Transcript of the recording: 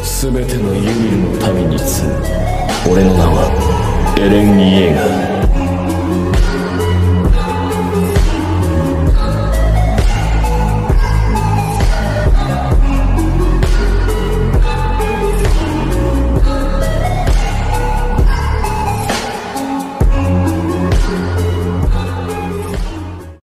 全てのユミルの民に告ぐ。俺の名はエレン・イェーガー。